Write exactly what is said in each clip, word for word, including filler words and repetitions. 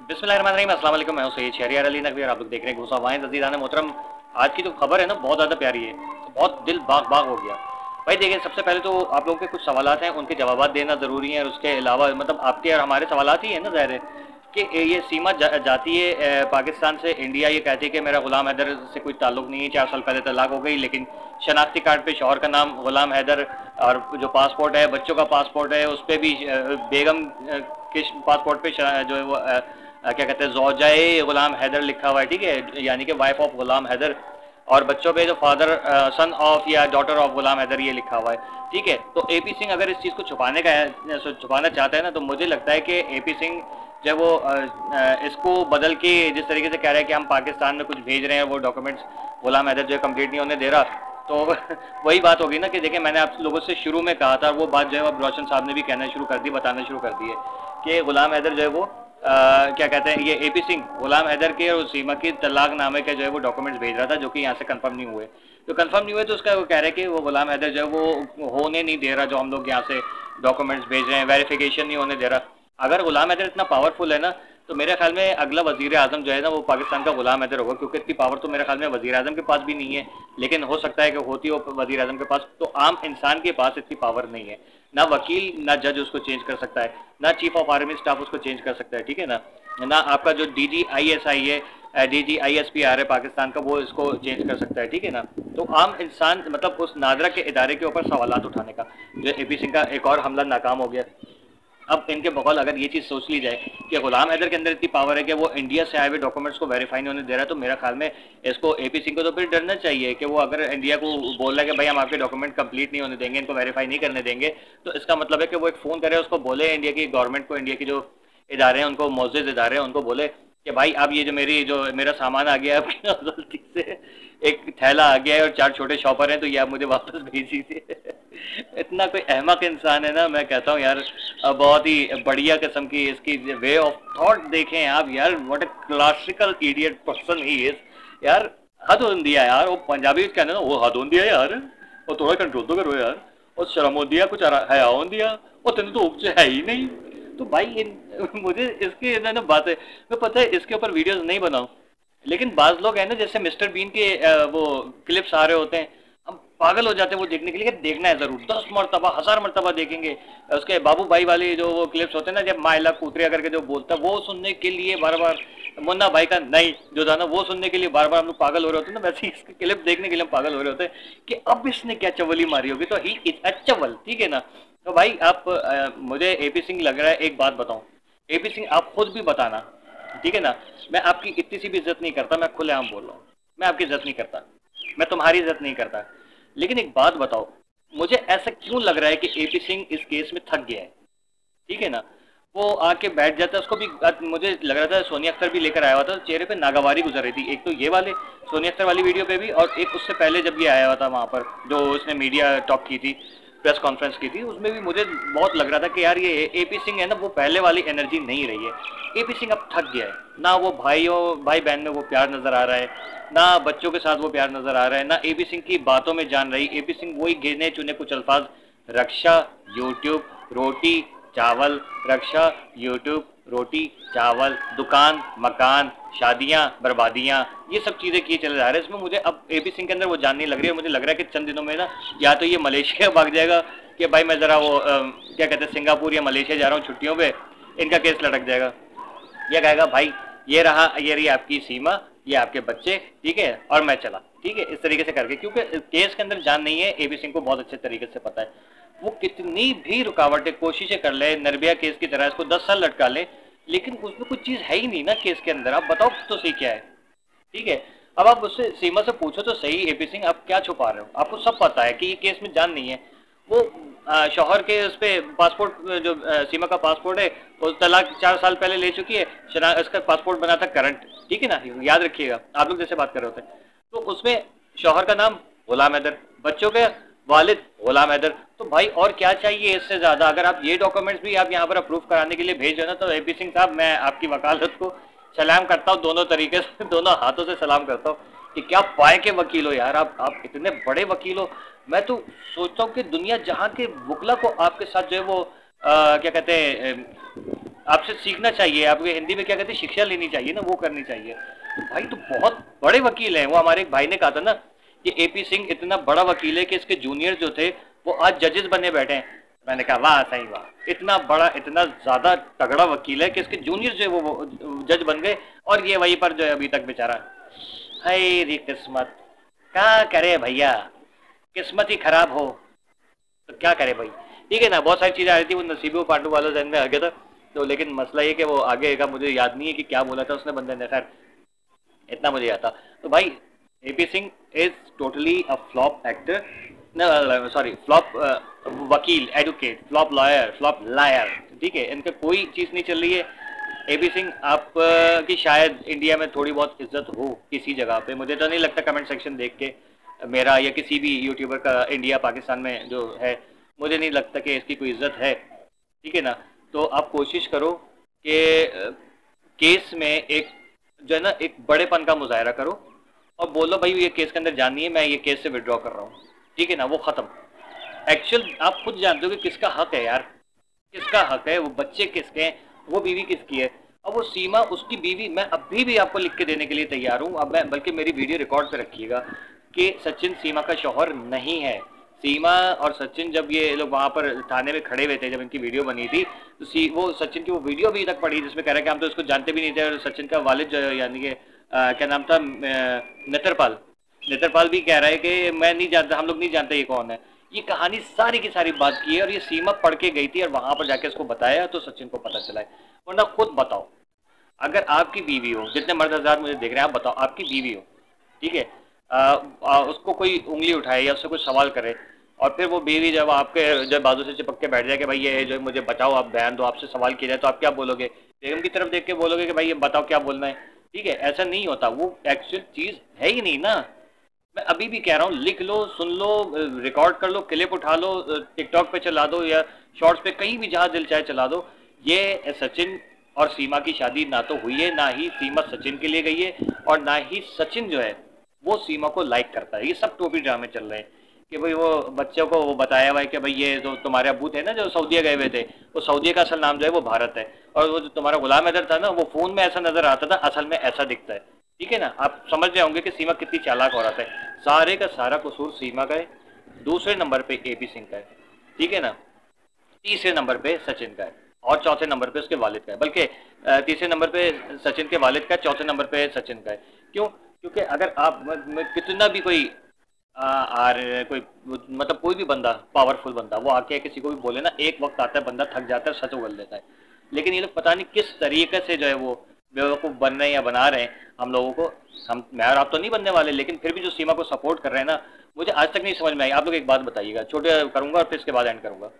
बिस्मिल्लाहिर्रहमानिर्रहीम, अस्सलाम वालेकुम। मैं हूं सैयद शहरियार अली नकवी और आप लोग देख रहे हैं घुसा वाइन अज़ीज़ान मोहतरम। आज की जो खबर है ना बहुत ज़्यादा प्यारी है, तो बहुत दिल बाग बाग हो गया भाई। देखिए, सबसे पहले तो आप लोगों के कुछ सवालात हैं, उनके जवाब देना ज़रूरी है। और उसके अलावा मतलब आपके और हमारे सवालात ही है ना, ज़ाहिर है कि ये सीमा जा, जाती है पाकिस्तान से इंडिया। ये कहती है कि मेरा गुलाम हैदर से कोई ताल्लुक नहीं है। चार साल पहले तलाक हो गई, लेकिन शनाख्ती कार्ड पे शौहर का नाम गुलाम हैदर, और जो पासपोर्ट है, बच्चों का पासपोर्ट है, उस पर भी बेगम के पासपोर्ट पे जो है वो क्या कहते हैं ज़ौजाए गुलाम हैदर लिखा हुआ है, ठीक है, यानी कि वाइफ ऑफ गुलाम हैदर। और बच्चों पे जो फादर सन ऑफ या डॉटर ऑफ गुलाम हैदर ये लिखा हुआ है, ठीक है। तो एपी सिंह अगर इस चीज़ को छुपाने का छुपाना चाहता है ना, तो मुझे लगता है कि एपी सिंह जब वो इसको बदल के जिस तरीके से कह रहा है कि हम पाकिस्तान में कुछ भेज रहे हैं, वो डॉक्यूमेंट्स गुलाम हैदर जो है कम्प्लीट नहीं होने दे रहा, तो वही बात होगी ना कि देखिए, मैंने आप लोगों से शुरू में कहा था, वो बात जो है अब रोशन साहब ने भी कहना शुरू कर दी, बताना शुरू कर दी है कि गुलाम हैदर जो है वो आ, क्या कहते हैं, ये एपी सिंह गुलाम हैदर के और सीमा की तलाक नामे के जो है वो डॉक्यूमेंट्स भेज रहा था, जो कि यहाँ से कंफर्म नहीं हुए। तो कंफर्म नहीं हुए तो उसका वो कह रहे हैं कि वो गुलाम हैदर जो है वो होने नहीं दे रहा, जो हम लोग यहाँ से डॉक्यूमेंट्स भेज रहे हैं, वेरिफिकेशन नहीं होने दे रहा। अगर गुलाम हैदर इतना पावरफुल है ना, तो मेरे ख्याल में अगला वजीर आजम जो है ना वो पाकिस्तान का गुलाम हैदर होगा, क्योंकि इतनी पावर तो मेरे ख्याल में वजीर आजम के पास भी नहीं है, लेकिन हो सकता है कि होती हो वजीर आजम के पास। तो आम इंसान के पास इतनी पावर नहीं है, ना वकील ना जज उसको चेंज कर सकता है, ना चीफ ऑफ आर्मी स्टाफ उसको चेंज कर सकता है, ठीक है ना, ना आपका जो D G I S I है, D G I S P R है पाकिस्तान का, वो इसको चेंज कर सकता है, ठीक है ना। तो आम इंसान मतलब उस नादरा के इदारे के ऊपर सवालात उठाने का, जो एपी सिंह का एक और हमला नाकाम हो गया। अब इनके बकौल अगर ये चीज़ सोच ली जाए कि गुलाम हैदर के अंदर इतनी पावर है कि वो इंडिया से आए हुए डॉक्यूमेंट्स को वेरीफाई नहीं होने दे रहा है, तो मेरा ख्याल में इसको एपी सिंह को तो फिर डरना चाहिए कि वो अगर इंडिया को बोल रहा है कि भाई हम आपके डॉक्यूमेंट कंप्लीट नहीं होने देंगे, इनको वेरीफाई नहीं करने देंगे, तो इसका मतलब है कि वो एक फ़ोन करे, उसको बोले इंडिया की गवर्नमेंट को, इंडिया की जो इदारे हैं उनको, मोअज़्ज़ज़ इदारे हैं उनको बोले कि भाई अब ये जो मेरी जो मेरा सामान आ गया है गलती से एक थैला आ गया है और चार छोटे शॉपर हैं, तो ये आप मुझे वापस भेज दीजिए। इतना कोई अहमक इंसान है ना, मैं कहता हूँ यार, बहुत ही बढ़िया किस्म की इसकी वे ऑफ थॉट देखें आप यार, what a classical idiot person he is यार। हद होती है यार, वो पंजाबी कहते हैं ना, वो हद होती है यार, वो थोड़ा कंट्रोल तो करो यार, और शर्म होती है, कुछ हया होती है, और तेन तो उपच है ही नहीं। तो भाई इन, मुझे इसकी ना बात है, मैं पता है इसके ऊपर वीडियोस नहीं बनाऊं, लेकिन बाज लोग हैं ना, जैसे मिस्टर बीन के वो क्लिप्स आ रहे होते हैं, हम पागल हो जाते हैं वो देखने के लिए, देखना है जरूर, दस मरतबा हजार मरतबा देखेंगे। उसके बाबू भाई वाले जो वो क्लिप्स होते हैं ना, जब माइला कूतरिया करके जो बोलता है, वो सुनने के लिए बार बार, मुन्ना भाई का नहीं जो था ना, वो सुनने के लिए बार बार हम लोग पागल हो रहे होते हैं ना, वैसे ही इसके क्लिप देखने के लिए हम पागल हो रहे होते हैं कि अब इसने क्या चवली मारी होगी, तो ही इज अ चवल, ठीक है ना। तो भाई आप आ, मुझे एपी सिंह लग रहा है, एक बात बताऊं एपी सिंह, आप खुद भी बताना, ठीक है ना, मैं आपकी इतनी सी भी इज्जत नहीं करता, मैं खुलेआम बोल रहा हूँ, मैं आपकी इज्जत नहीं करता, मैं तुम्हारी इज्जत नहीं करता, लेकिन एक बात बताओ, मुझे ऐसा क्यों लग रहा है कि एपी सिंह इस केस में थक गया है, ठीक है ना। वो आके बैठ जाता है, उसको भी मुझे लग रहा था सोनिया अख्तर भी लेकर आया हुआ था, चेहरे पे नागवारी गुजर रही थी, एक तो ये वाले सोनिया अख्तर वाली वीडियो पे भी, और एक उससे पहले जब ये आया हुआ था वहाँ पर, जो उसने मीडिया टॉक की थी, प्रेस कॉन्फ्रेंस की थी, उसमें भी मुझे बहुत लग रहा था कि यार ये एपी सिंह है ना, वो पहले वाली एनर्जी नहीं रही है। एपी सिंह अब थक गया है ना, वो भाइयों भाई बहन में वो प्यार नजर आ रहा है, ना बच्चों के साथ वो प्यार नजर आ रहा है, ना एपी सिंह की बातों में जान रही। एपी सिंह वही गिने चुने कुछ अल्फाज, रक्षा, यूट्यूब, रोटी चावल, रक्षा, यूट्यूब, रोटी चावल, दुकान, मकान, शादियां, बर्बादियां, ये सब चीज़ें किए चले जा रहे हैं। इसमें मुझे अब एपी सिंह के अंदर वो जान नहीं लग रही है। मुझे लग रहा है कि चंद दिनों में ना, या तो ये मलेशिया भाग जाएगा कि भाई मैं ज़रा वो आ, क्या कहते हैं, सिंगापुर या मलेशिया जा रहा हूँ छुट्टियों पे, इनका केस लटक जाएगा, यह कहेगा भाई ये रहा, ये रही आपकी सीमा, ये आपके बच्चे, ठीक है, और मैं चला, ठीक है, इस तरीके से करके, क्योंकि केस के अंदर जान नहीं है, एपी सिंह को बहुत अच्छे तरीके से पता है। वो कितनी भी रुकावटें कोशिशें कर ले, निर्भया केस की तरह इसको दस साल लटका ले, लेकिन उसमें कुछ चीज़ है ही नहीं ना केस के अंदर। आप बताओ तो सही क्या है, ठीक है। अब आप उससे सीमा से पूछो तो सही, एपी सिंह आप क्या छुपा रहे हो, आपको सब पता है कि ये केस में जान नहीं है। वो शौहर के उस पर पासपोर्ट, जो आ, सीमा का पासपोर्ट है, वो तलाक चार साल पहले ले चुकी है, इसका पासपोर्ट बना था करंट, ठीक है ना, याद रखिएगा, आप लोग जैसे बात कर रहे होते हैं। तो उसमें शौहर का नाम गुलाम हैदर, बच्चों के वालिद गुलाम हैदर, तो भाई और क्या चाहिए इससे ज़्यादा। अगर आप ये डॉक्यूमेंट्स भी आप यहाँ पर अप्रूव कराने के लिए भेज रहे हो ना, तो एपी सिंह साहब मैं आपकी वकालत को सलाम करता हूँ, दोनों तरीके से, दोनों हाथों से सलाम करता हूँ कि क्या पाए के वकील हो यार आप आप इतने बड़े वकील हो। मैं तो सोचता हूँ कि दुनिया जहाँ के वकला को आपके साथ जो है वो आ, क्या कहते हैं आपसे सीखना चाहिए, आपको हिंदी में क्या कहते हैं, शिक्षा लेनी चाहिए ना, वो करनी चाहिए। तो भाई तो बहुत बड़े वकील हैं वो। हमारे एक भाई ने कहा था ना कि एपी सिंह इतना बड़ा वकील है कि इसके जूनियर जो थे वो आज जजेस बनने बैठे हैं। मैंने कहा वाह सही वाह, इतना बड़ा इतना ज्यादा तगड़ा वकील है कि इसके जूनियर जो है वो, वो जज बन गए, और ये वहीं पर जो है अभी तक बेचारा है री किस्मत, क्या करे भैया, किस्मत ही खराब हो तो क्या करे भाई। ठीक है ना, बहुत सारी चीजें आ रही थी, वो नसीबो पांडु वाला जहन में आ गया था। तो लेकिन मसला ये कि वो आगे का मुझे याद नहीं है कि क्या बोला था उसने बंदे ने, खैर इतना मुझे याद था। तो भाई AP Singh is totally a flop actor, sorry flop वकील, advocate, flop lawyer, flop liar. ठीक है, इनका कोई चीज नहीं चल रही है। एपी सिंह आप uh, की शायद इंडिया में थोड़ी बहुत इज्जत हो किसी जगह पे, मुझे तो नहीं लगता कमेंट सेक्शन देख के मेरा या किसी भी यूट्यूबर का इंडिया पाकिस्तान में जो है, मुझे नहीं लगता कि इसकी कोई इज्जत है। ठीक है ना, तो आप कोशिश करो कि केस में एक जो है ना एक बड़ेपन का मुजाहरा करो और बोलो भाई ये केस के अंदर जानी है, मैं ये केस से विड्रॉ कर रहा हूँ। ठीक है ना, वो खत्म। एक्चुअल आप खुद जानते हो कि किसका हक है यार, किसका हक है, वो बच्चे किसके हैं, वो बीवी किसकी है। अब वो सीमा उसकी बीवी, मैं अभी भी आपको लिख के देने के लिए तैयार हूँ, अब मैं बल्कि मेरी वीडियो रिकॉर्ड पे रखिएगा कि सचिन सीमा का शौहर नहीं है। सीमा और सचिन जब ये लोग वहां पर थाने में खड़े हुए थे, जब इनकी वीडियो बनी थी, तो सी वो सचिन की वो वीडियो अभी तक पड़ी जिसमें कह रहा है कि हम तो इसको जानते भी नहीं थे, और सचिन का वालिद जो यानी कि क्या नाम था, नेत्रपाल, नेत्रपाल भी कह रहा है कि मैं नहीं जानता, हम लोग नहीं जानते ये कौन है। ये कहानी सारी की सारी बात की है, और ये सीमा पढ़ के गई थी और वहां पर जाके उसको बताया तो सचिन को पता चला है। वरना खुद बताओ, अगर आपकी बीवी हो, जितने मर्द हज़ार मुझे देख रहे हैं, आप बताओ आपकी बीवी हो, ठीक है, आ, आ, उसको कोई उंगली उठाए या उससे कोई सवाल करे, और फिर वो बीवी जब आपके जब बाजू से चिपक के बैठ जाए कि भाई ये जो मुझे बचाओ, आप बयान दो, आपसे सवाल किया जाए, तो आप क्या बोलोगे? बेगम की तरफ देख के बोलोगे कि भाई ये बताओ क्या बोलना है। ठीक है, ऐसा नहीं होता, वो एक्चुअल चीज है ही नहीं ना। मैं अभी भी कह रहा हूँ, लिख लो, सुन लो, रिकॉर्ड कर लो, क्लिप उठा लो, टिकटॉक पे चला दो या शॉर्ट्स पे, कहीं भी जहाँ दिल चाहे चला दो। ये सचिन और सीमा की शादी ना तो हुई है, ना ही सीमा सचिन के लिए गई है, और ना ही सचिन जो है वो सीमा को लाइक करता है। ये सब टोपी ड्रामे चल रहे हैं कि भाई वो बच्चों को वो बताया हुआ है कि भाई ये जो तुम्हारे अबू थे ना जो सऊदीया गए हुए थे, वो सऊदीया का असल नाम जो है वो भारत है, और वो जो तुम्हारा गुलाम हैदर था ना वो फोन में ऐसा नजर आता था, असल में ऐसा दिखता है। ठीक है ना, आप समझ रहे होंगे कि सीमा कितनी चालाक औरत है। सारे का सारा कसूर सीमा का है, दूसरे नंबर पे एपी सिंह का है, ठीक है ना, तीसरे नंबर पे सचिन का है, और चौथे नंबर पे उसके वालिद का है। बल्कि तीसरे नंबर पे सचिन के वालिद का, चौथे नंबर पे सचिन का है। क्यों? क्योंकि अगर आप कितना भी कोई आ, कोई मतलब कोई भी बंदा पावरफुल बंदा वो आके किसी को भी बोले ना, एक वक्त आता है बंदा थक जाता है, सच उगल देता है। लेकिन ये लोग पता नहीं किस तरीके से जो है वो बेवकूफ़ बन रहे हैं या बना रहे हैं हम लोगों को। हम मैं और आप तो नहीं बनने वाले, लेकिन फिर भी जो सीमा को सपोर्ट कर रहे हैं ना, मुझे आज तक नहीं समझ में आई। आप लोग एक बात बताइएगा, छोटे करूंगा और फिर इसके बाद एंड करूंगा।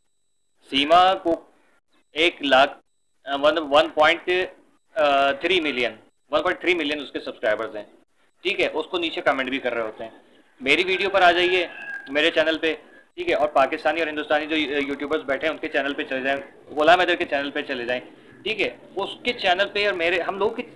सीमा को एक lakh one one point three million one point three million उसके सब्सक्राइबर्स हैं, ठीक है, उसको नीचे कमेंट भी कर रहे होते हैं। मेरी वीडियो पर आ जाइए मेरे चैनल पे, ठीक है, और पाकिस्तानी और हिंदुस्तानी जो यूट्यूबर्स बैठे हैं उनके चैनल पे चले जाएं, गुलाम हैदर के चैनल पे चले जाएं, ठीक है, उसके चैनल पे और मेरे हम लोगों के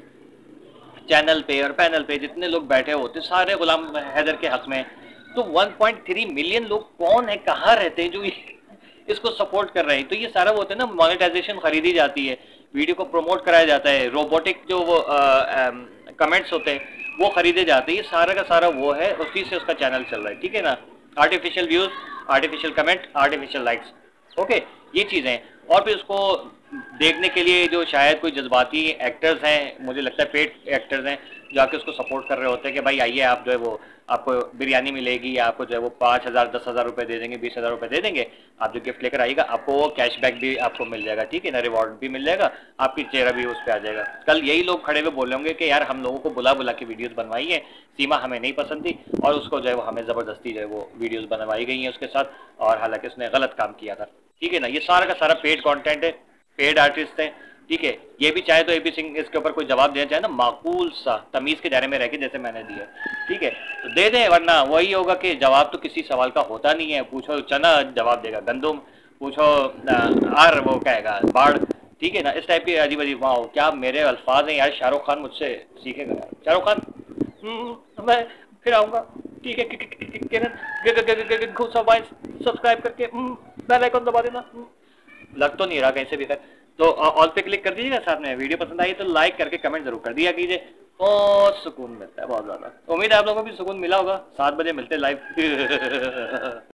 चैनल पे और पैनल पे जितने लोग बैठे होते सारे गुलाम हैदर के हक में। तो वन पॉइंट थ्री मिलियन लोग कौन है, कहाँ रहते हैं जो इसको सपोर्ट कर रहे हैं? तो ये सारा वो होता है ना, मोनेटाइजेशन खरीदी जाती है, वीडियो को प्रमोट कराया जाता है, रोबोटिक जो वो कमेंट्स होते हैं वो खरीदे जाते हैं, ये सारा का सारा वो है, उसी से उसका चैनल चल रहा है। ठीक है ना, artificial views, artificial comment, artificial likes, okay, ये चीज़ें। और फिर उसको देखने के लिए जो शायद कोई जज्बाती एक्टर्स हैं, मुझे लगता है पेड एक्टर्स हैं, जो आके उसको सपोर्ट कर रहे होते हैं कि भाई आइए आप जो है वो आपको बिरयानी मिलेगी, या आपको जो है वो पाँच हज़ार दस हज़ार रुपये दे देंगे, बीस हज़ार रुपये दे देंगे, आप जो गिफ्ट लेकर आइएगा आपको वो कैशबैक भी आपको मिल जाएगा, ठीक है ना, रिवॉर्ड भी मिल जाएगा, आपकी चेहरा भी उस पर आ जाएगा। कल यही लोग खड़े हुए बोल होंगे कि यार हम लोगों को बुला बुला के वीडियोज़ बनवाई है, सीमा हमें नहीं पसंद थी और उसको जो है वो हमें ज़बरदस्ती जो है वो वीडियोज़ बनवाई गई हैं उसके साथ, और हालांकि उसने गलत काम किया था। ठीक है ना, ये सारा का सारा पेड कॉन्टेंट है, पेड आर्टिस्ट हैं, ठीक है। ये भी चाहे तो एपी सिंह इसके ऊपर कोई जवाब देना चाहे ना, माकूल सा तमीज के दायरे में रह के जैसे मैंने दिया, ठीक है, तो दे दें, वरना वही होगा कि जवाब तो किसी सवाल का होता नहीं है। पूछो चना जवाब देगा गंदुम, पूछो आर वो कहेगा बाढ़, ठीक है ना, इस टाइप की अजीब अजीब। वाह क्या मेरे अल्फाज हैं यार, शाहरुख खान मुझसे सीखेगा यार, शाहरुख खान मैं फिर आऊँगा, ठीक है, सब्सक्राइब करके बेल आइकन दबा देना। लग तो नहीं रहा कहीं से भी, खैर तो ऑल पे क्लिक कर दीजिएगा। साथ में वीडियो पसंद आई तो लाइक करके कमेंट जरूर कर दिया कीजिए, बहुत सुकून मिलता है, बहुत ज़्यादा। उम्मीद है आप लोगों को भी सुकून मिला होगा। सात बजे मिलते हैं लाइव।